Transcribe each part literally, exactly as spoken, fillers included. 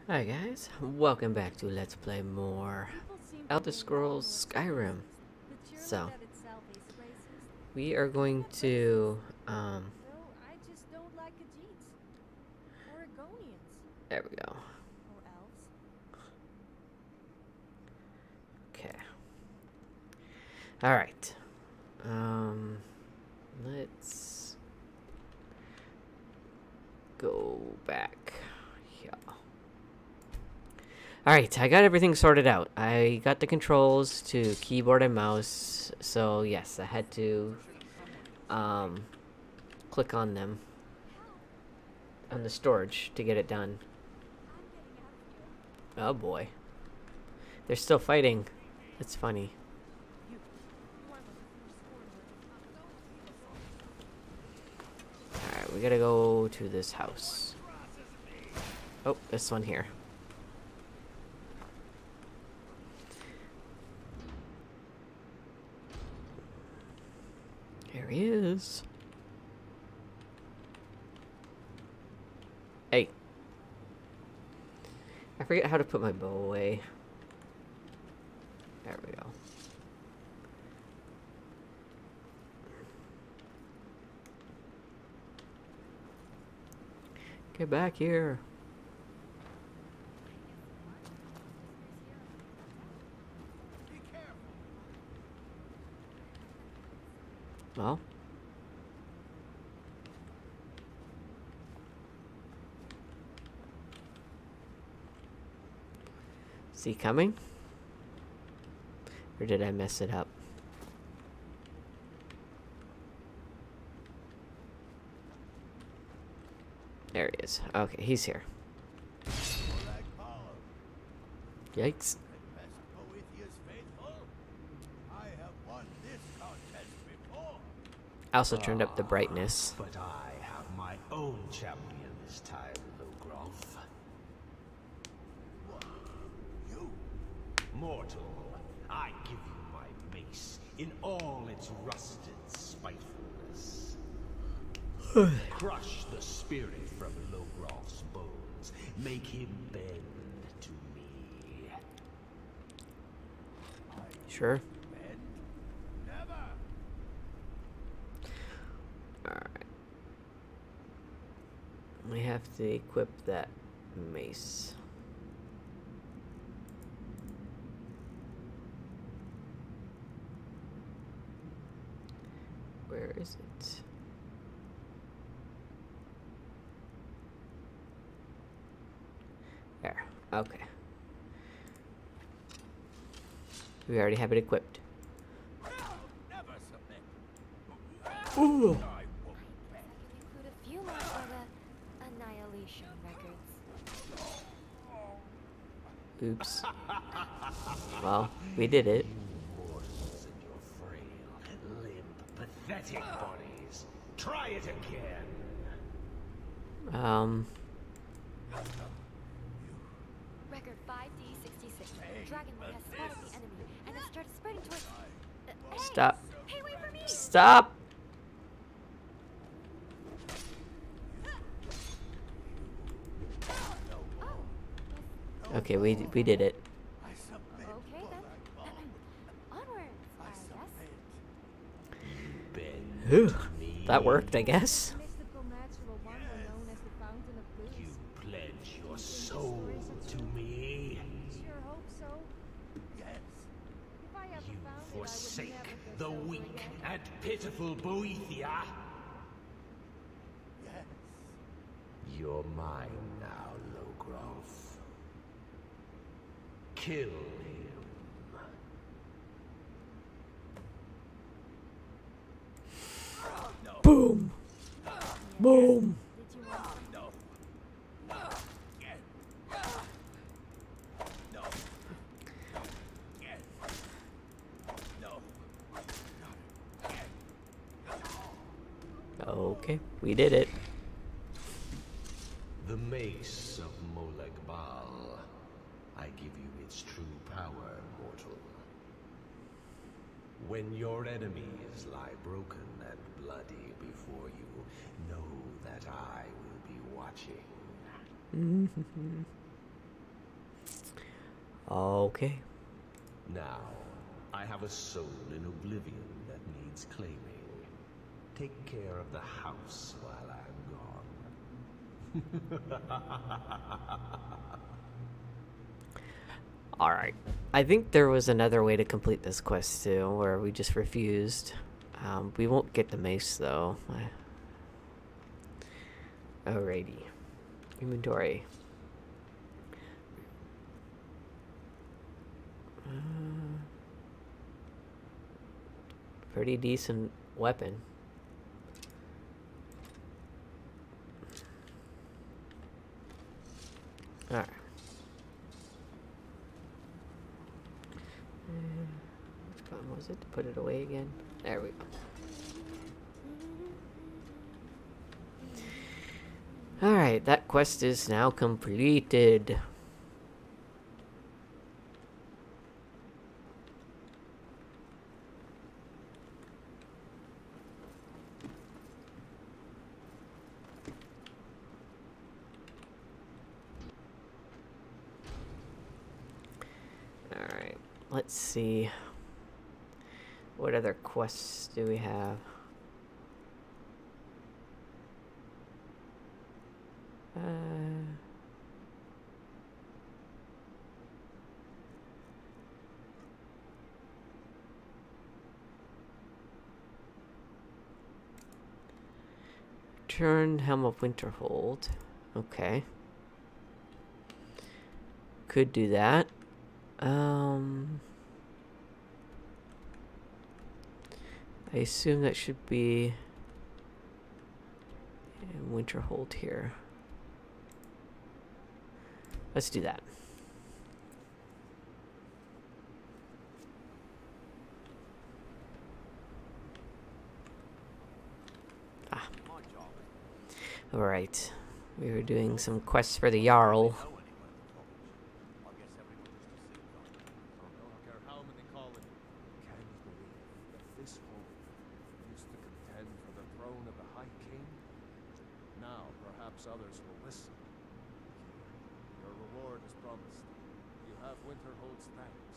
Hi guys, welcome back to Let's Play more Elder Scrolls Skyrim. So, we are going to, um, Though I just don't like Khajiits. Oregonians. there we go. Or elves. Okay. Alright. Um, let's go back here. Alright, I got everything sorted out. I got the controls to keyboard and mouse, so yes, I had to, um, click on them. On the storage to get it done. Oh boy. They're still fighting. That's funny. Alright, we gotta go to this house. Oh, this one here. Here he is. Hey. I forget how to put my bow away. There we go. Get back here. Well. Is he coming? Or did I mess it up? There he is. Okay, he's here. Yikes. I also turned up the brightness. But I have my own champion this time, Logrov. You? Mortal, I give you my mace in all its rusted spitefulness. Crush the spirit from Logrov's bones. Make him bend to me. Sure. Alright. We have to equip that mace. Where is it? There. Okay. We already have it equipped. Ooh. Include a few more for the Annihilation records. Oops. Well, we did it. Mortals in your frail, limp, pathetic bodies. Try it again. Um. Record five D sixty-six. Dragonwood has spotted the enemy and has started spreading towards. Uh, hey! Stop. Hey, wait for me! Stop. Okay, we we did it. Okay then. Onwards, I guess. Whew. That worked, I guess. Mystical natural wonder known as the Fountain of Booths. You pledge your soul to me. Sure hope so. Yes. If I ever You found it, I would forsake never the go so weak low. and pitiful Boethia. Yes. You're mine now, Logrov. Kill him. Boom. Boom. Did you want some? Okay, we did it. The mace of Molag Bal. I give you its true power, mortal. When your enemies lie broken and bloody before you, know that I will be watching. Okay. Now, I have a soul in oblivion that needs claiming. Take care of the house while I'm gone. Alright. I think there was another way to complete this quest too, where we just refused. Um, we won't get the mace though. Alrighty. Inventory. Uh, pretty decent weapon. Alright. Which button was it to put it away again? There we go. Alright, that quest is now completed. Alright, let's see. What other quests do we have? Uh, Turn Helm of Winterhold. Okay. Could do that. Um, I assume that should be in Winterhold here. Let's do that. Ah. Alright. We were doing some quests for the Jarl. Others will listen. Your reward is promised. You have Winterhold's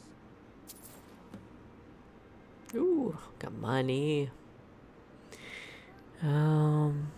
thanks. Ooh, got money. Um.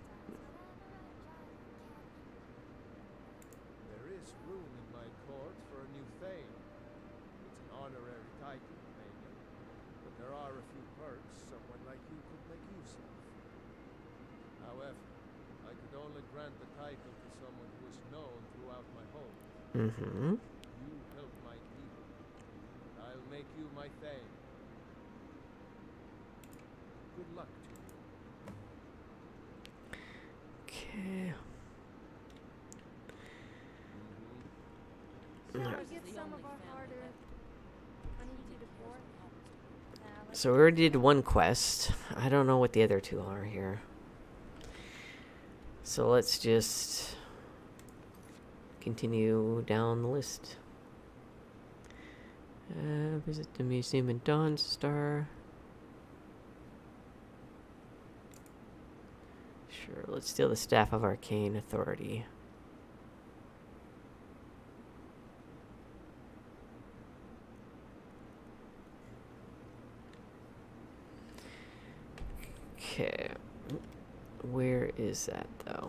There is room in my court for a new Thane. It's an honorary title, maybe, but there are a few perks someone like you could make use of. However, I could only grant the title to someone who is known throughout my home. Mm-hmm. You help my people. I'll make you my Thane. Good luck to you. Okay. Mm-hmm. Shall we get some of our harder uneasy before? So we already did one quest. I don't know what the other two are here. So let's just continue down the list. Uh, visit the museum in Dawnstar. Sure, let's steal the Staff of Arcane Authority. Okay. Where is that, though?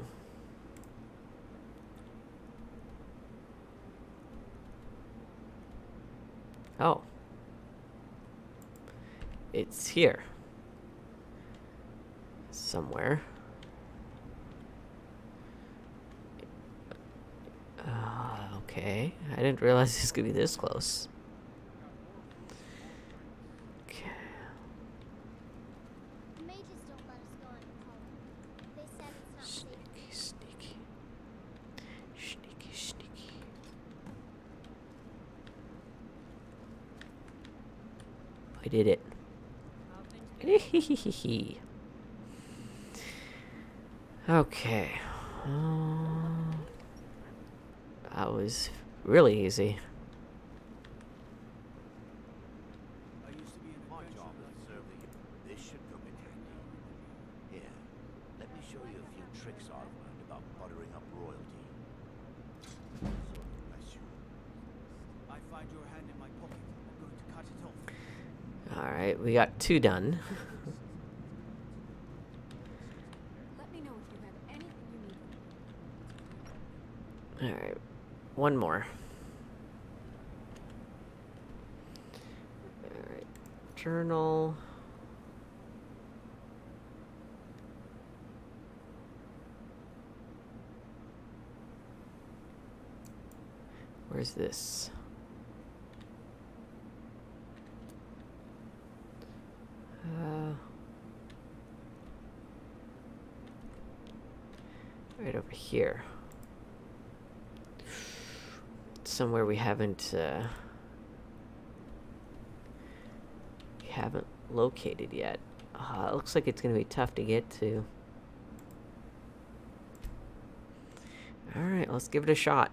Oh. It's here. Somewhere. Uh, okay. I didn't realize this could be this close. Okay. The mages don't let us go on patrol. They said it's not safe. Sneaky, sneaky. Sneaky, sneaky. I did it. Okay. Uh, that was really easy. I used to be in my job as serving. This should come in handy. Here, let me show you a few tricks I've learned about buttering up royalty. Sort of bless you. I fight Alright, we got two done. Let me know if you have anything you need. Alright, one more. Alright, journal. Where's this? Uh, right over here. Somewhere we haven't uh, we haven't located yet. Uh, it looks like it's gonna be tough to get to. All right, let's give it a shot.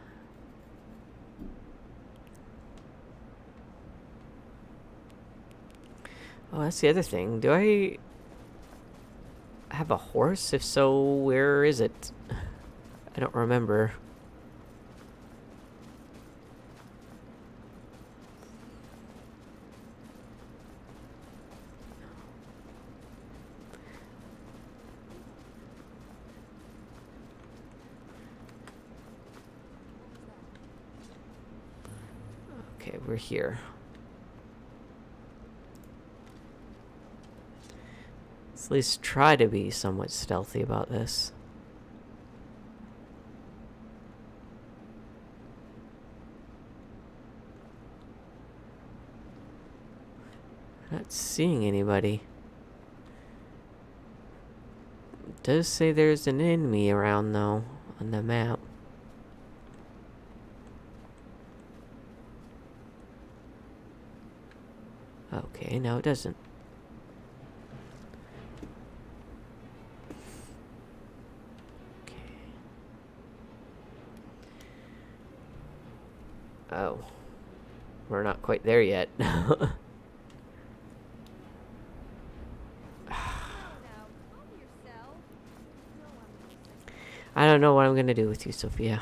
Oh, that's the other thing. Do I have a horse? If so, where is it? I don't remember. Okay, we're here. Let's at least try to be somewhat stealthy about this. Not seeing anybody. It does say there's an enemy around though on the map. Okay, no it doesn't. Oh, we're not quite there yet. I don't know what I'm gonna do with you, Sophia.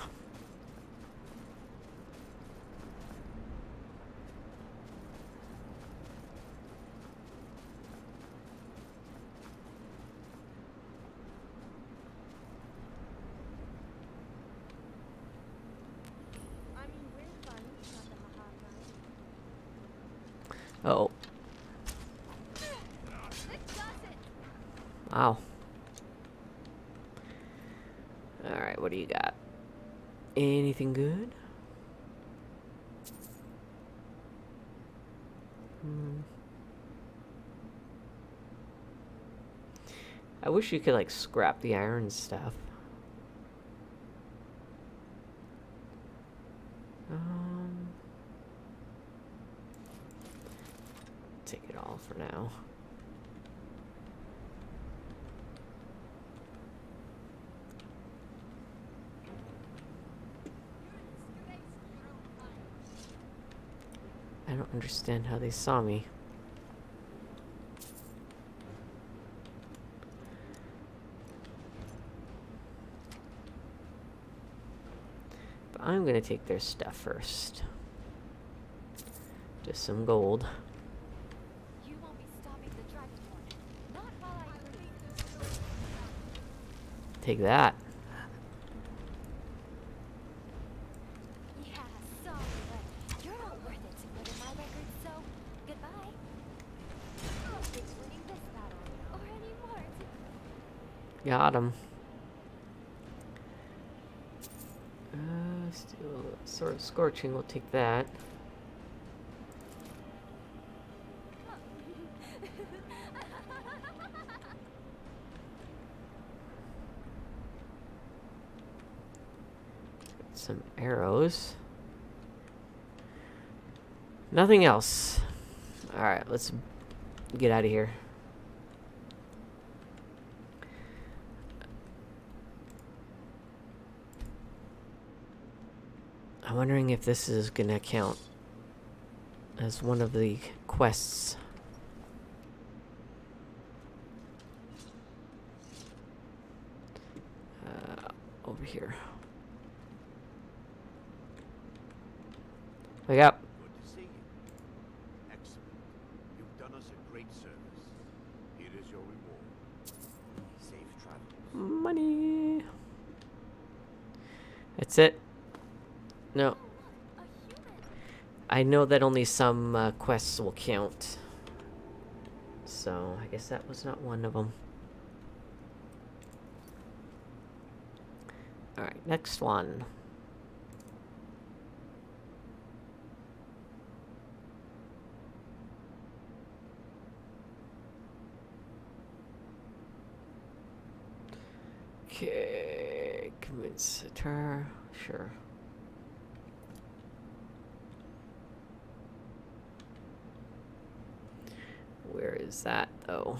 Oh. Wow. Alright, what do you got? Anything good? Hmm. I wish you could, like, scrap the iron stuff. Um... Take it all for now. I don't understand how they saw me. But I'm gonna take their stuff first. Just some gold. Take that. Yeah, sorry, but you're not worth it to put in my record, so goodbye. It's winning this battle, or any more. Got him. Uh, still sort of scorching. We'll take that. Some arrows. Nothing else. Alright, let's get out of here. I'm wondering if this is gonna count as one of the quests. Uh, over here. Wake up. Good to see you. Excellent. You've done us That's it? No. A human. I know that only some uh, quests will count. So, I guess that was not one of them. Alright, next one. Okay, convince her. Sure. Where is that, though?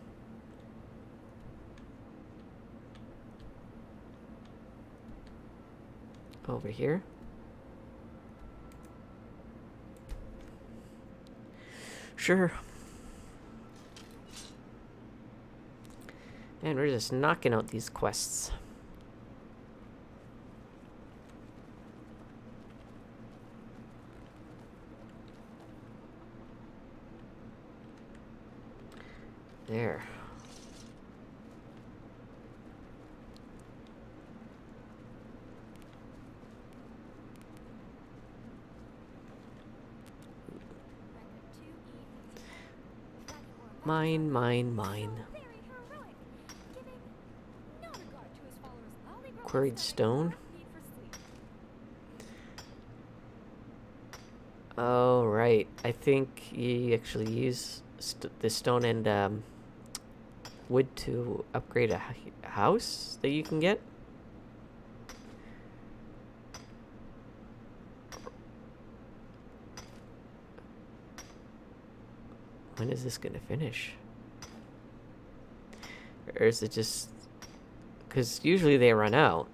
Over here? Sure. Man, we're just knocking out these quests. There. Record two E. Back more Mine, mine, mine. very heroic, giving no regard to his followers' loudly growling Quarried stomachs stone? or need for sleep. Oh, right. I think you actually use st the stone and um, wood to upgrade a h house that you can get. When is this gonna finish? Or is it just... Because usually they run out.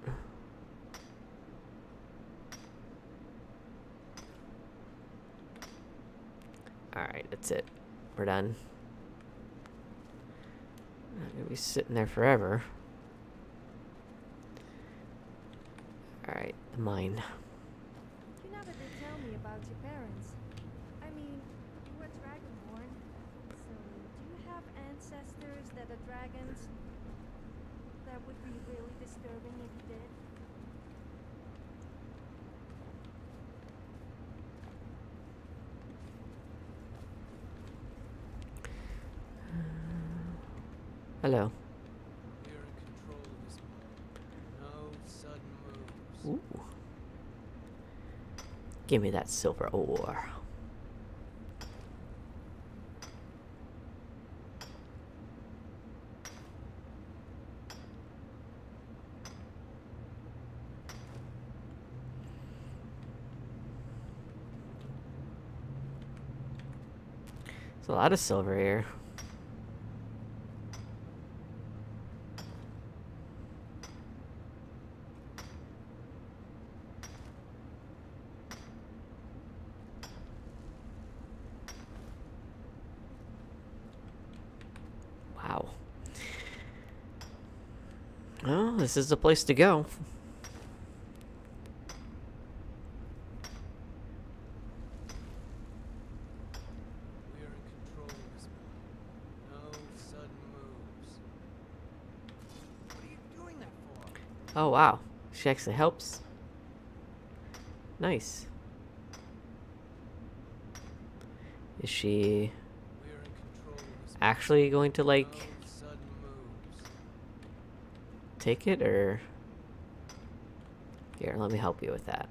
Alright, that's it. We're done. Not gonna be sitting there forever. Alright, the mine. You never did tell me about your parents. I mean, you were dragonborn. So, do you have ancestors that are dragons? That would be really disturbing if you did. Hello. We're in control of this moment. No sudden moves. Ooh. Give me that silver ore. There's a lot of silver here. Wow. Well, this is the place to go. We're in control of this moment. No sudden moves. What are you doing that for? Oh, wow. She actually helps. Nice. Is she We're in control of this actually going to, like, moment. No sudden moves. take it, or... Here, let me help you with that.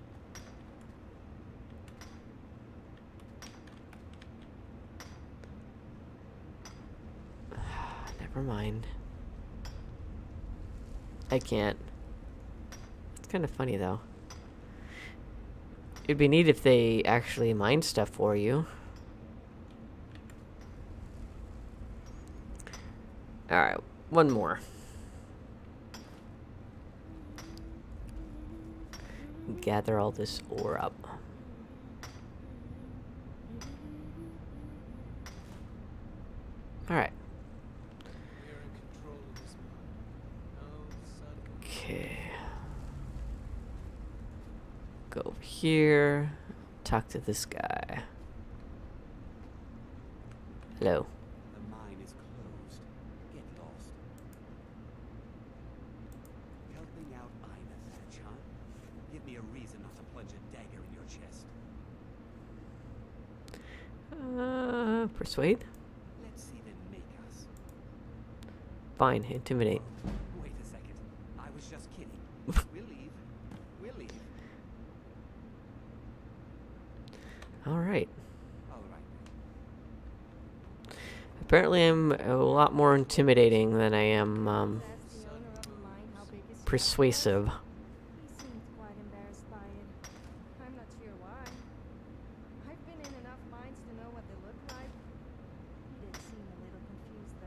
Never mind. I can't. It's kind of funny, though. It'd be neat if they actually mine stuff for you. Alright, one more. Gather all this ore up. Alright. We're in control of this moment. No sudden moves. Okay. Go over here. Talk to this guy. Hello. The mine is closed. Get lost. Helping out Ina Thatch, huh? a reason not to plunge a dagger in your chest. Uh, persuade? Let's see them make us. Fine, intimidate. Wait a second. I was just kidding. We'll leave. We'll leave. Alright. All right. Apparently I'm a lot more intimidating than I am, um, That's the owner of the mine. How big is persuasive. He seemed quite embarrassed by it. I'm not sure why. I've been in enough mines to know what they look like. He did seem a little confused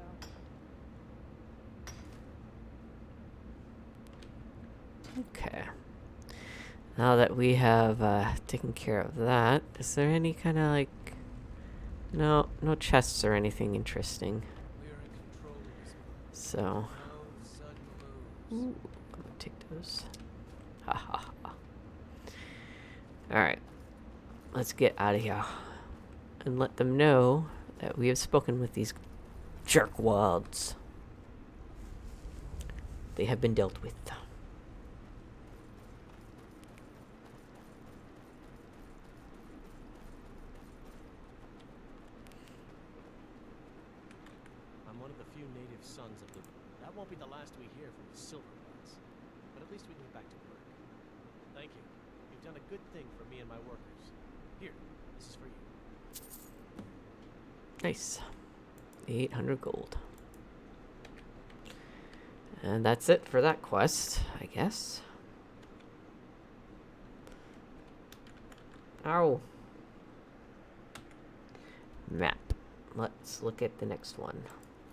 though. Okay. Now that we have uh, taken care of that, is there any kind of like... No, no chests or anything interesting. We are in control of this mine. So, No sudden moves. ooh, I'm gonna take those. Ha ha ha. Alright. Let's get out of here. And let them know that we have spoken with these jerkwads. They have been dealt with. I'm one of the few native sons of the... That won't be the last we hear from the Silverbloods. But at least we can get back to work. Thank you. You've done a good thing for me and my workers. Here, this is for you. Nice. eight hundred gold. And that's it for that quest, I guess. Ow. Map. Let's look at the next one.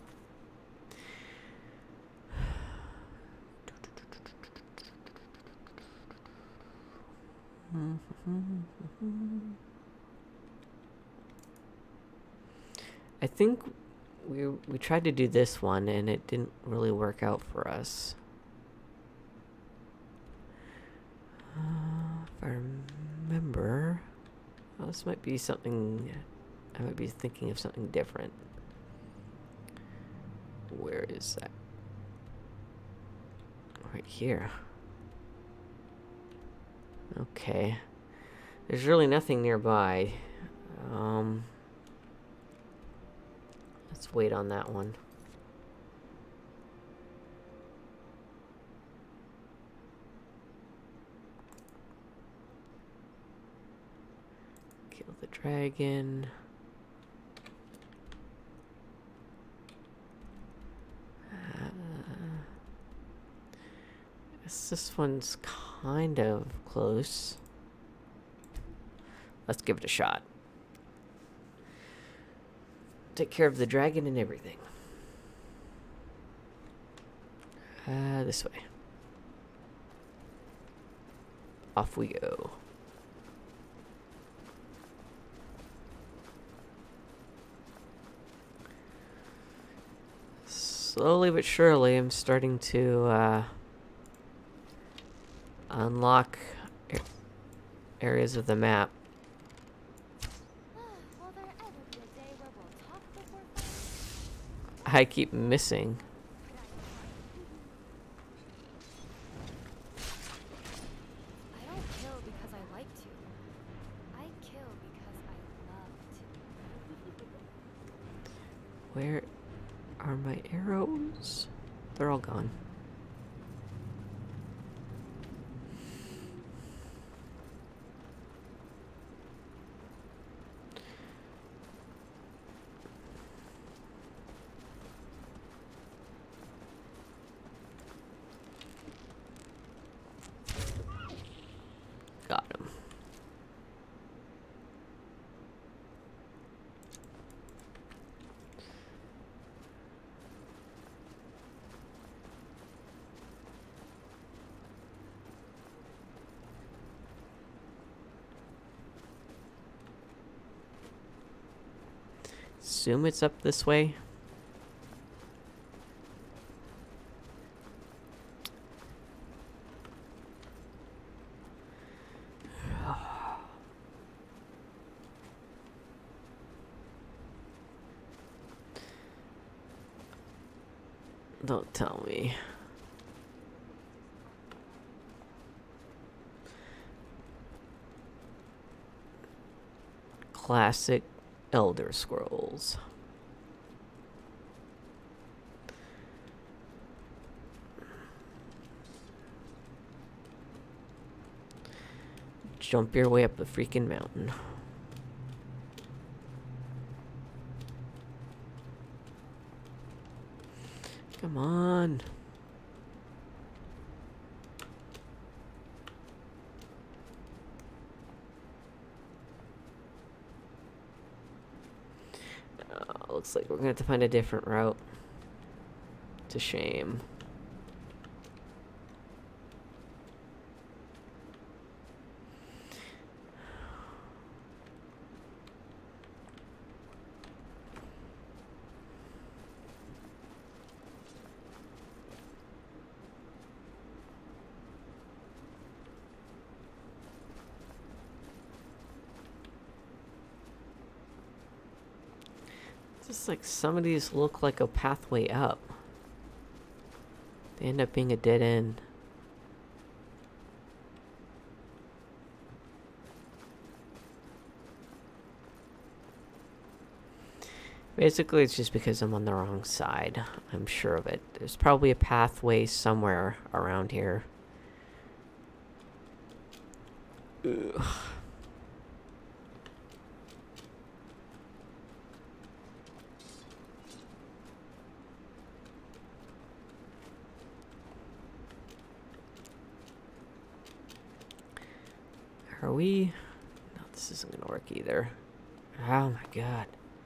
I think we we tried to do this one and it didn't really work out for us. Uh, if I remember, well, this might be something. I might be thinking of something different. Where is that? Right here. Okay. There's really nothing nearby. Um, let's wait on that one. Kill the dragon. Uh, guess this one's kind of close. Let's give it a shot. Take care of the dragon and everything. Uh, this way. Off we go. Slowly but surely, I'm starting to uh, unlock a areas of the map. Will there ever be a day where we'll talk before fighting? I keep missing. I don't kill because I like to. I kill because I love to. Where are my arrows? They're all gone. Got him. Assume it's up this way. Don't tell me. Classic Elder Scrolls. Jump your way up the freaking mountain. Come on. Uh, looks like we're gonna have to find a different route. It's a shame. Just like some of these look like a pathway up. They end up being a dead end. Basically, it's just because I'm on the wrong side. I'm sure of it. There's probably a pathway somewhere around here. Ugh. Are we? No, this isn't gonna work either. Oh my god.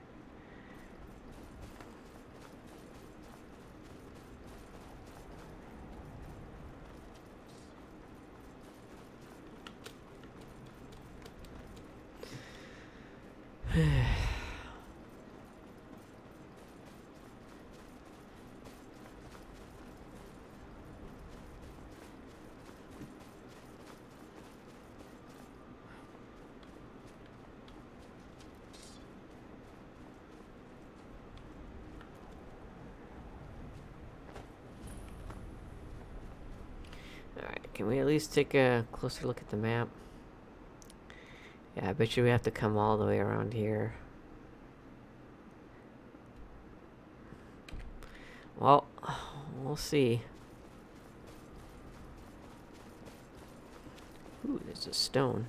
Alright, can we at least take a closer look at the map? Yeah, I bet you we have to come all the way around here. Well, we'll see. Ooh, there's a stone.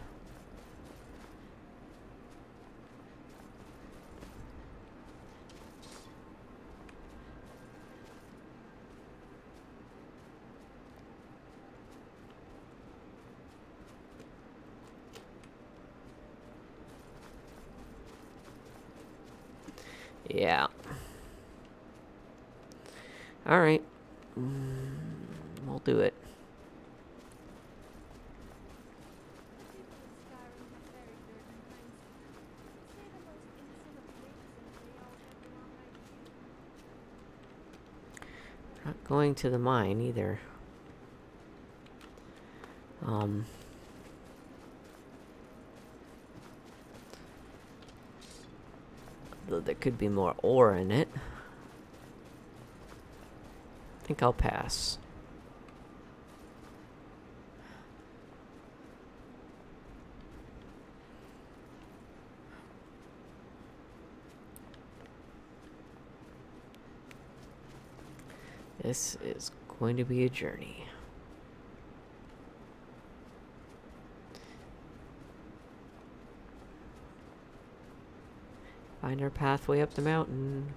Yeah. Alright. Mm, we'll do it. Not going to the mine either. Um... Though there could be more ore in it. I think I'll pass. This is going to be a journey. Find our pathway up the mountain.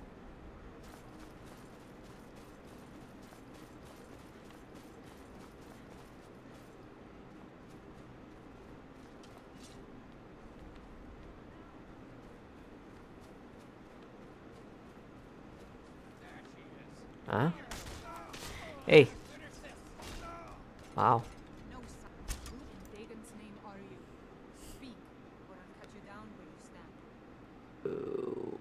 Huh? Hey. Wow. No, son. Who in Dagon's name are you? Speak, or I'll cut you down where you stand. Ooh.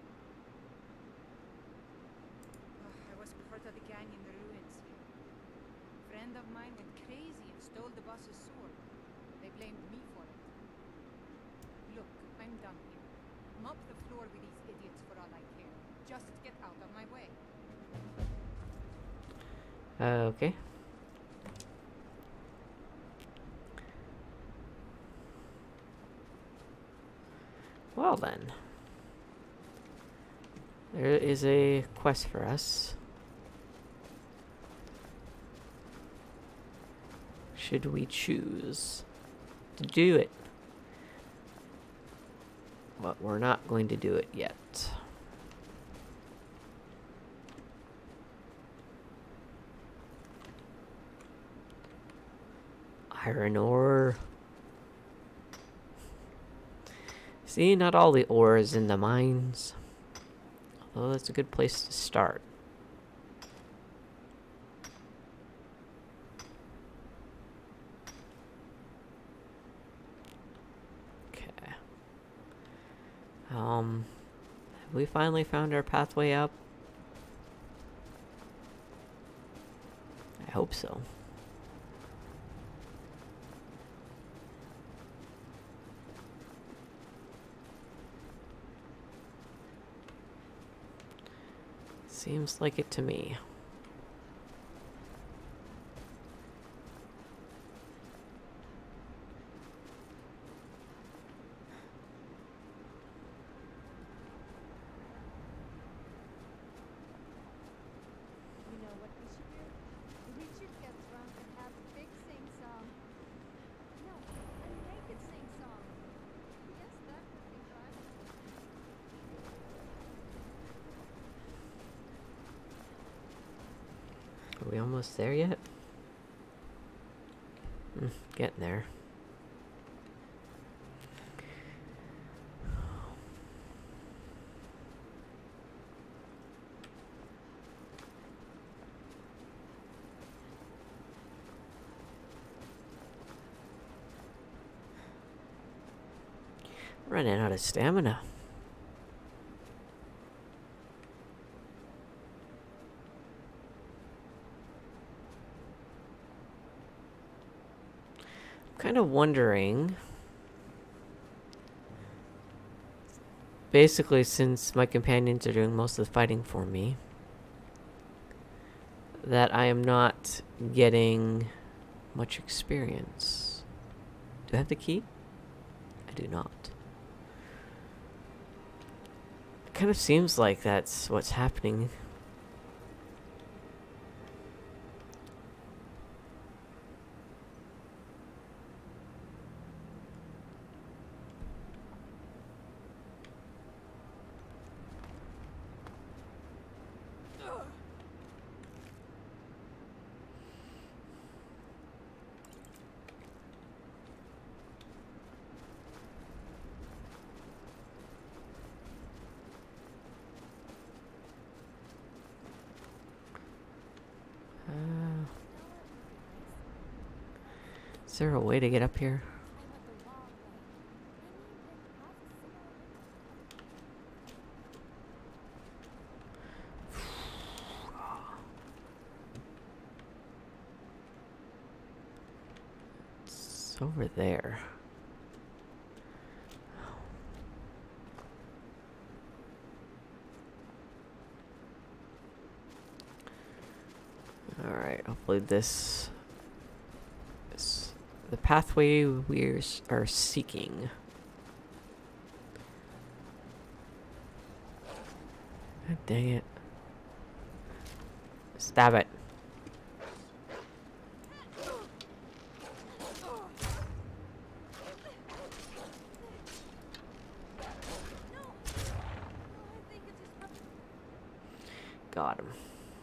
Ugh, I was part of the gang in the ruins here. A friend of mine went crazy and stole the boss's sword. They blamed me for it. Look, I'm done here. Mop the floor with these idiots for all I care. Just get out of my way. Uh, okay. Well then. There is a quest for us. Should we choose to do it? But we're not going to do it yet. Iron ore. See, not all the ore is in the mines. Although that's a good place to start. Okay. Um, have we finally found our pathway up? I hope so. Seems like it to me. You know what we should do? We should get drunk and have a big sing-song. No, a naked sing-song. Yes, that would be fun. Are we almost there yet? Mm, getting there. Running out of stamina. Kind of wondering, basically, since my companions are doing most of the fighting for me, that I am not getting much experience. Do I have the key? I do not. It kind of seems like that's what's happening. Uh, is there a way to get up here? It's over there. Alright, hopefully this is the pathway we are seeking. God dang it. Stab it. Got him.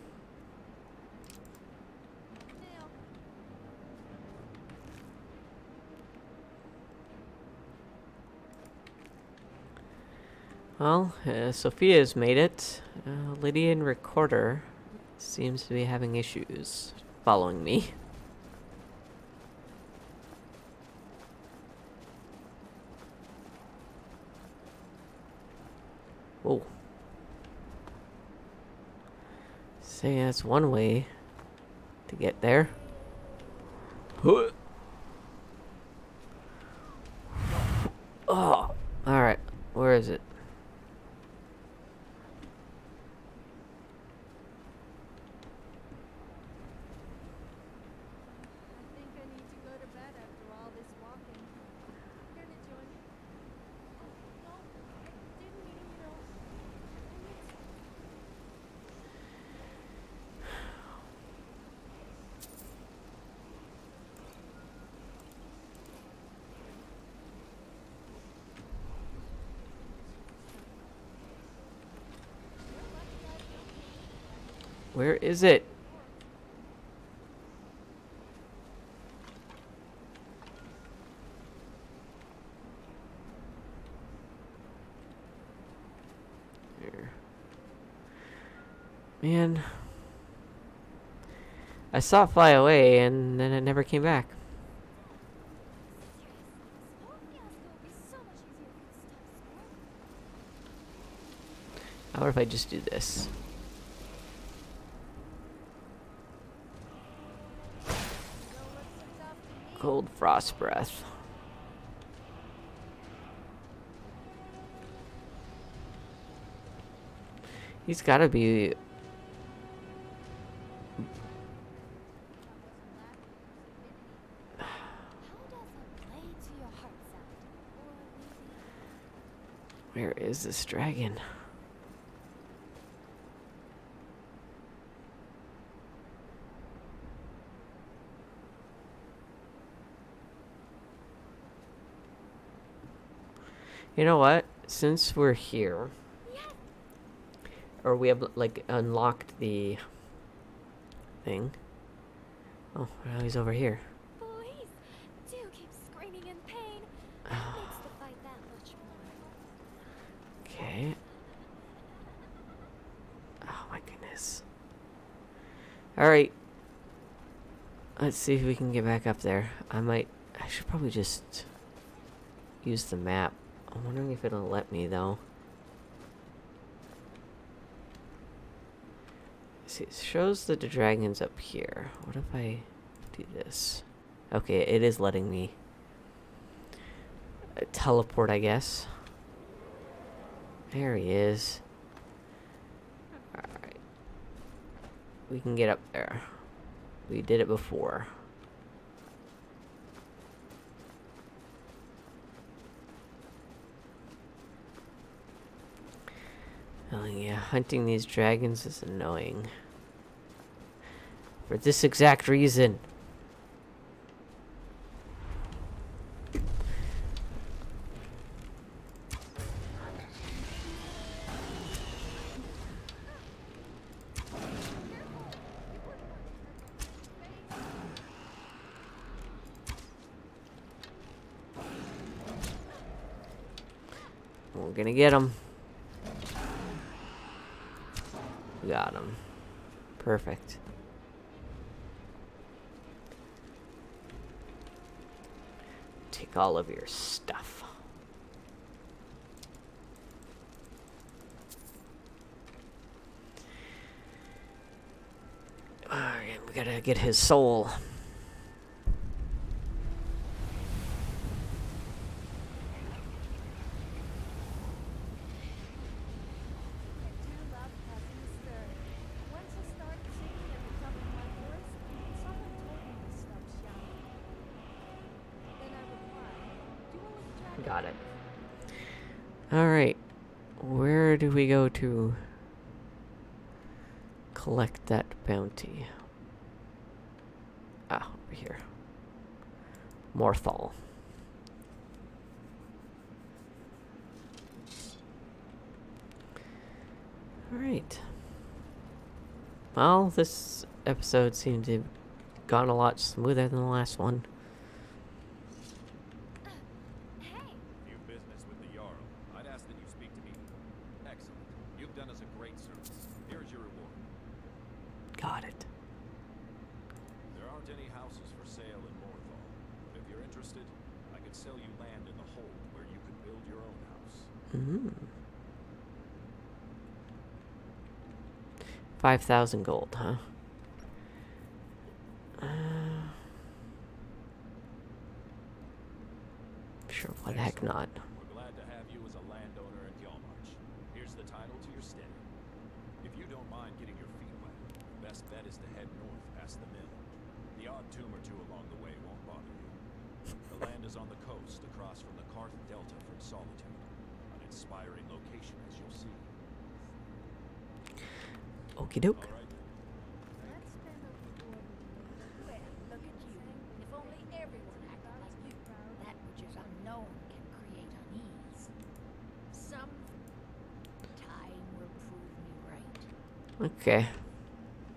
Well, uh, Sophia's made it. Uh, Lydian Recorder seems to be having issues following me. Whoa. Say that's one way to get there. Oh, alright. Where is it? Where is it? Here. Man. I saw it fly away and then it never came back. How if I just do this? Cold frost breath. He's gotta be. Where is this dragon? You know what? Since we're here, or we have like unlocked the thing. Oh, well, he's over here. Please, do keep screaming in pain. That makes the fight that much more. Okay. Oh my goodness. All right. Let's see if we can get back up there. I might. I should probably just use the map. I'm wondering if it'll let me though. See, it shows that the dragon's up here. What if I do this? Okay, it is letting me uh, teleport, I guess. There he is. Alright. We can get up there. We did it before. Oh yeah, hunting these dragons is annoying. For this exact reason. We're gonna get him. Got him. Perfect. Take all of your stuff. Alright, we gotta get his soul. Got it. Alright. Where do we go to collect that bounty? Ah, over here. Morthal. Alright. Well, this episode seemed to have gone a lot smoother than the last one. Got it. There aren't any houses for sale in Morthal, but if you're interested, I could sell you land in the hold where you could build your own house. Mm. Five thousand gold, huh? Uh, sure, why the heck not? We're glad to have you as a landowner in Yalmarch. Here's the title to your stead. If you don't mind getting your feet wet, the best bet is to head north past the mill. The odd tomb or two along the way won't bother you. The land is on the coast, across from the Karth Delta from Solitude. An inspiring location, as you'll see. Okie doke. All right. Well, look at you. If only everyone acted like you. That which is unknown can create unease. Some time will prove me right. Okay.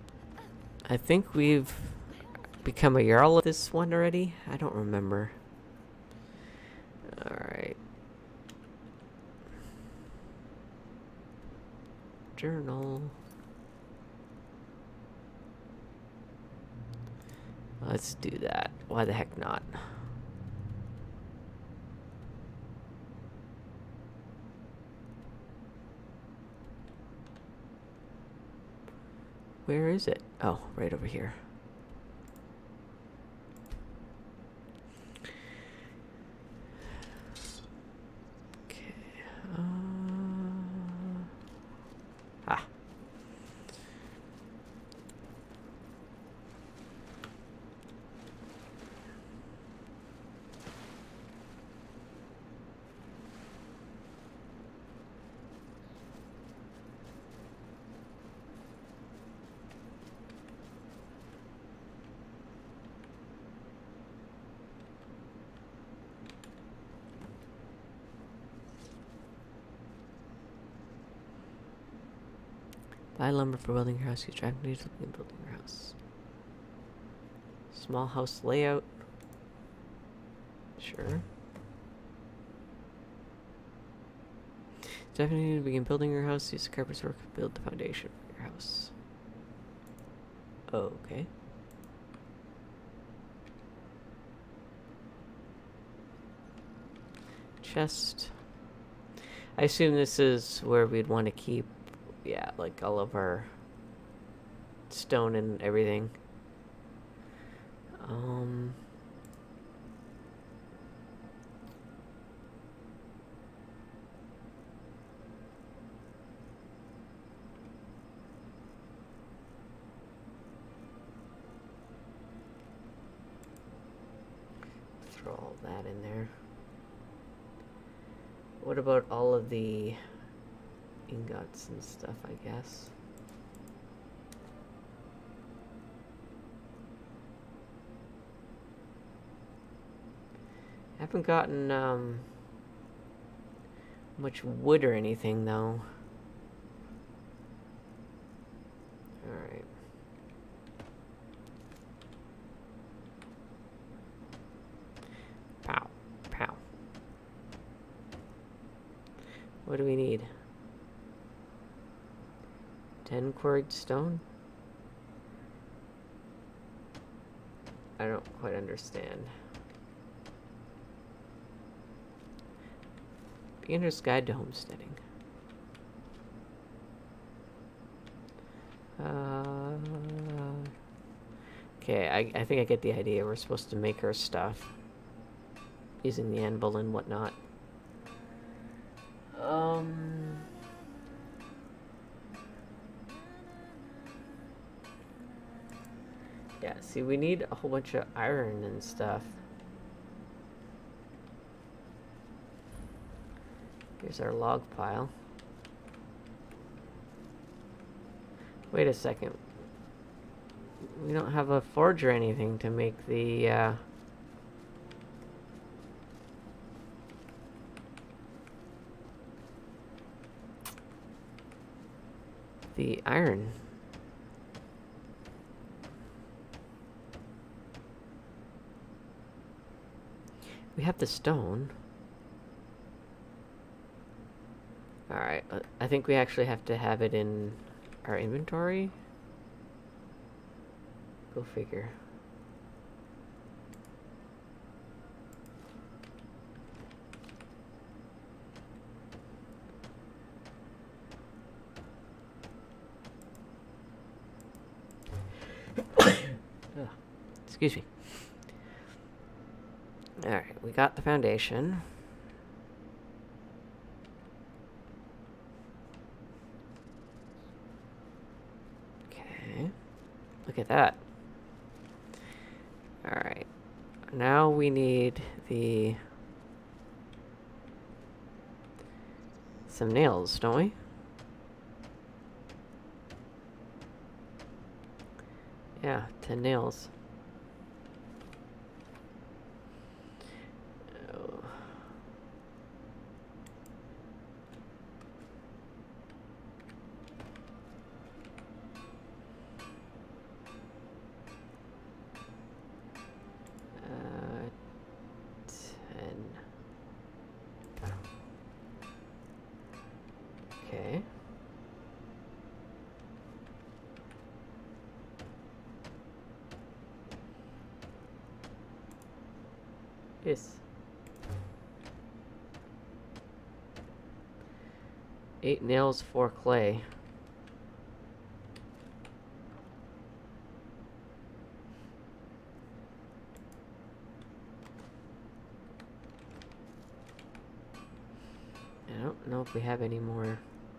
I think we've become a Jarl of this one already. I don't remember. Alright. Journal. Let's do that. Why the heck not? Where is it? Oh, right over here. Okay. Uh, ah. Buy lumber for building your house. Use driving needs in building your house. Small house layout. Sure. Definitely need to begin building your house. Use the carpenter's work to build the foundation for your house. Oh, okay. Chest. I assume this is where we'd want to keep, yeah, like all of our stone and everything. Um... Throw all that in there. What about all of the ingots and stuff, I guess? Haven't gotten um, much wood or anything, though. Alright. Pow. Pow. What do we need? Ten quarried stone? I don't quite understand. Beginner's Guide to Homesteading. Uh, okay, I, I think I get the idea. We're supposed to make our stuff using the anvil and whatnot. Um... Yeah, see, we need a whole bunch of iron and stuff. Here's our log pile. Wait a second. We don't have a forge or anything to make the, uh... the iron. We have the stone. Alright, uh, I think we actually have to have it in our inventory. Go figure. Ugh. Excuse me. Alright, we got the foundation. Okay. Look at that. Alright. Now we need the... some nails, don't we? Yeah, ten nails. Oh. Yes. Eight nails, four clay. I don't know if we have any more.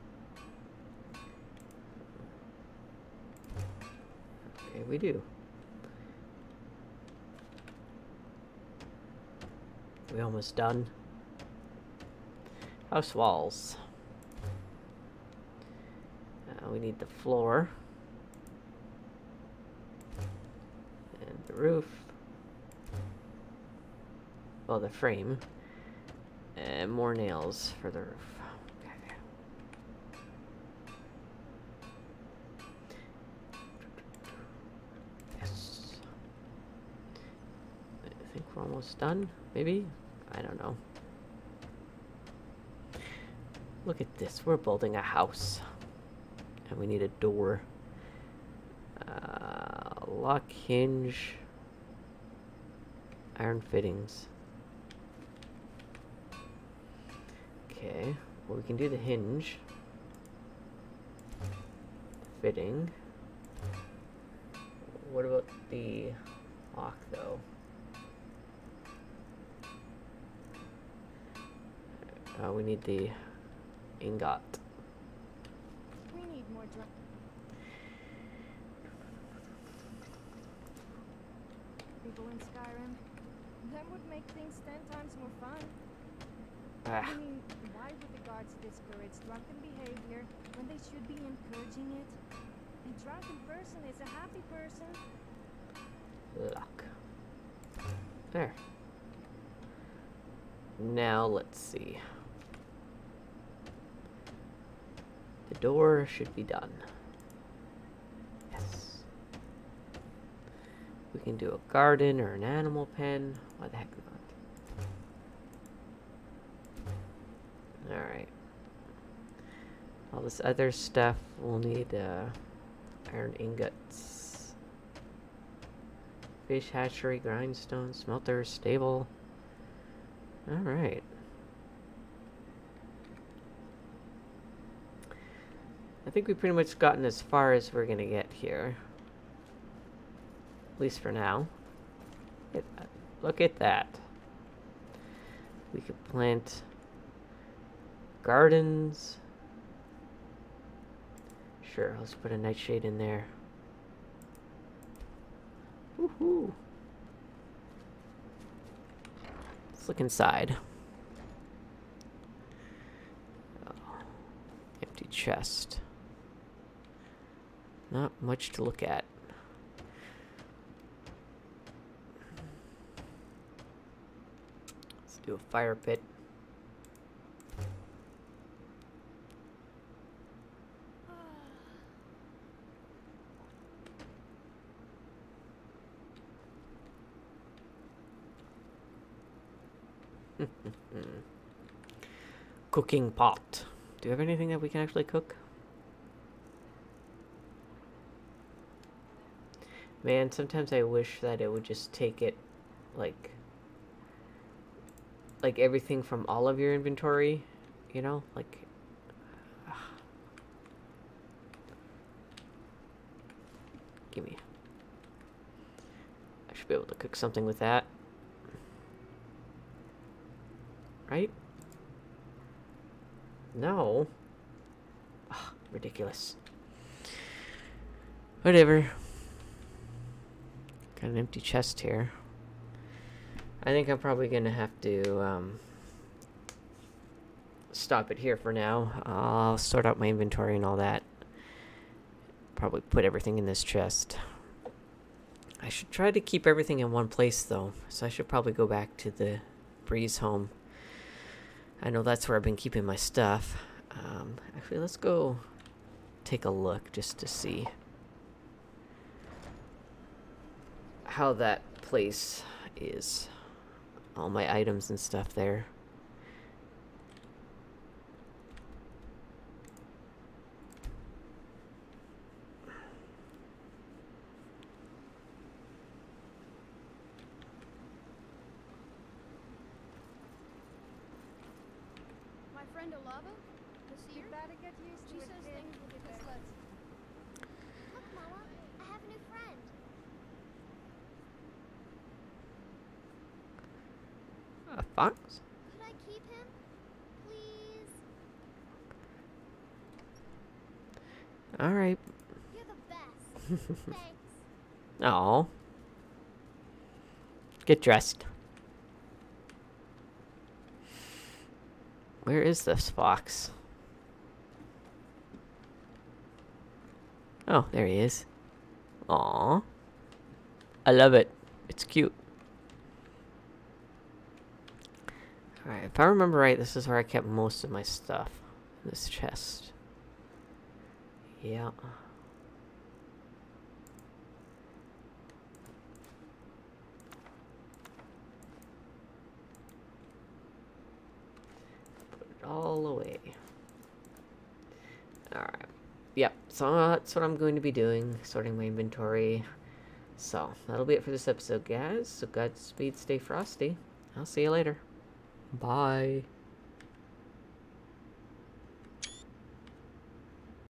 Okay, we do. We almost done. House walls. Uh, we need the floor. And the roof. Well, the frame. And more nails for the roof. Okay. Yes. I think we're almost done, maybe? I don't know. Look at this. We're building a house. And we need a door. Uh, lock, hinge. Iron fittings. Okay. Well, we can do the hinge. Fitting. What about the lock, though? Uh, we need the ingot. We need more drum. People in Skyrim. That would make things ten times more fun. Ah. I mean, why would the guards discourage drunken behavior when they should be encouraging it? A drunken person is a happy person. Lock. There. Now let's see. The door should be done. Yes. We can do a garden or an animal pen. Why the heck not? Alright. All this other stuff we'll need uh, iron ingots. Fish hatchery, grindstone, smelter, stable. Alright. I think we've pretty much gotten as far as we're gonna get here. At least for now. Look at that. Look at that. We could plant gardens. Sure, let's put a nightshade in there. Woohoo! Let's look inside. Oh, empty chest. Not much to look at. Let's do a fire pit. Cooking pot. Do you have anything that we can actually cook? Man, sometimes I wish that it would just take it, like, like everything from all of your inventory, you know, like, uh, gimme. I should be able to cook something with that. Right? No. Ugh, ridiculous. Whatever. Got an empty chest here. I think I'm probably gonna have to um, stop it here for now. I'll sort out my inventory and all that. Probably put everything in this chest. I should try to keep everything in one place though, so I should probably go back to the Breeze home. I know that's where I've been keeping my stuff. Um, actually, let's go take a look just to see how that place is. All my items and stuff there. friend Olava? The seer? You better get used She to it, says kid. things will get Just better. let's Look, Mama, I have a new friend. A fox? Could I keep him? Please? Alright. You're the best. Thanks. Oh. Get dressed. Where is this fox? Oh, there he is. Aw. I love it. It's cute. Alright, if I remember right, this is where I kept most of my stuff. In this chest. Yeah. Put it all away. Alright. Yep, so that's what I'm going to be doing, sorting my inventory. So, that'll be it for this episode, guys. So, Godspeed, stay frosty. I'll see you later. Bye.